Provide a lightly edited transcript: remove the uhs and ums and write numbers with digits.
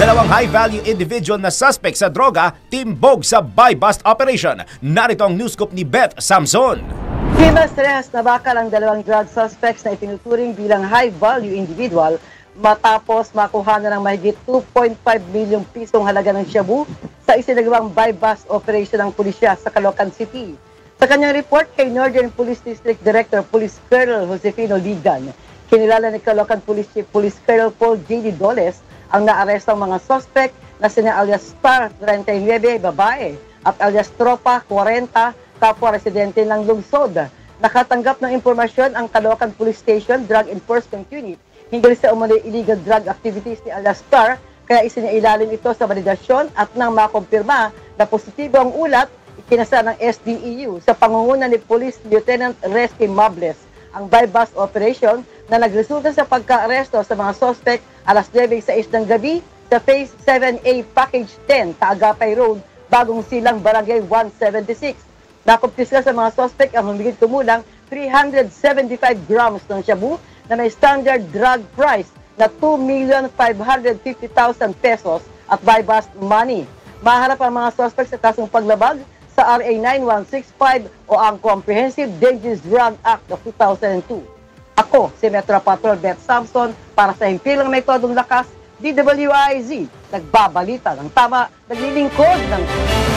Dalawang high-value individual na suspect sa droga, timbog sa buy-bust operation. Narito ang news scoop ni Beth Samson. Himas-rehas na bakal ang dalawang drug suspects na itinuturing bilang high-value individual matapos makuha na ng mahigit 2.5 milyong pisong halaga ng shabu sa isinagawang buy-bust operation ng pulisya sa Caloocan City. Sa kanyang report kay Northern Police District Director Police Colonel Josefino Ligan, kinilala ni Caloocan Police Chief Police Colonel Paul J.D. Doles ang naarestong mga suspect na sina alias Star 39, babae, at alias Tropa 40, kapwa residente ng lungsod. Nakatanggap ng impormasyon ang Caloocan Police Station Drug Enforcement Unit hinggil sa umano'y illegal drug activities ni alias Star, kaya isinailalim ito sa validasyon at nang makumpirma na positibo ang ulat, ikinasa ng SDEU sa pangunguna ni Police Lieutenant Resky Mables ang buy-bust operation na nagresulta sa pagka-aresto sa mga suspect alas 9:06 ng gabi sa Phase 7A Package 10, Taagapay Road, Bagong Silang, Barangay 176. Nakumpiska sa mga suspect ang humigit kumulang 375 grams ng shabu na may standard drug price na 2,550,000 pesos at buy-bust money. Maharap ang mga suspect sa kasong paglabag sa RA 9165 o ang Comprehensive Dangerous Drug Act of 2002. Ako, si Metro Patrol Beth Samson, para sa Himpilang May Todong Lakas, DWIZ, nagbabalita ng tama, naglilingkod ng